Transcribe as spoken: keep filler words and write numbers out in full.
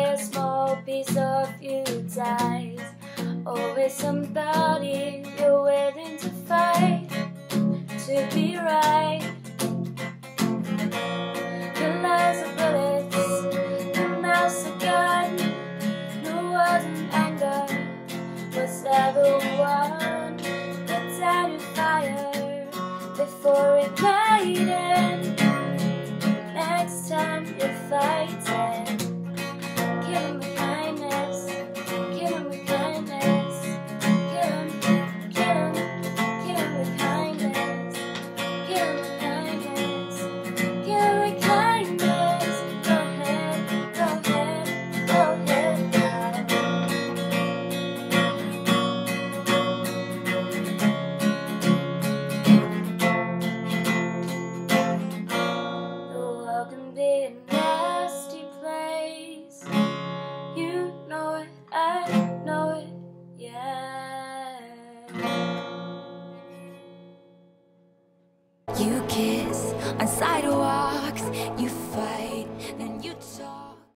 a small piece of you dies. Always somebody you're willing to fight to be right. Your lies are bullets, your mouth's a gun. No words in anger was ever won. Put down your fire before igniting. Next time you're fighting, kill him with kindness, kill him with kindness, kill him, kill him, kill him with kindness, kill him with kindness, kill him with kindness. Go ahead, go ahead, go ahead now. The world can be a nasty place. You know it, I know it, yeah. You kiss on sidewalks.